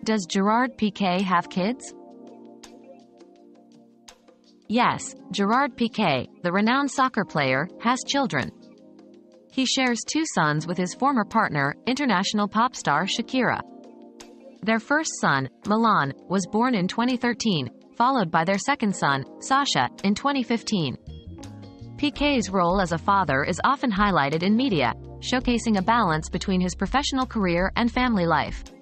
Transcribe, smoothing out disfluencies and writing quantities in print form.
Does Gerard Piqué have kids? Yes, Gerard Piqué, the renowned soccer player, has children. He shares 2 sons with his former partner, international pop star Shakira. Their first son, Milan, was born in 2013, followed by their second son, Sasha, in 2015. Piqué's role as a father is often highlighted in media, showcasing a balance between his professional career and family life.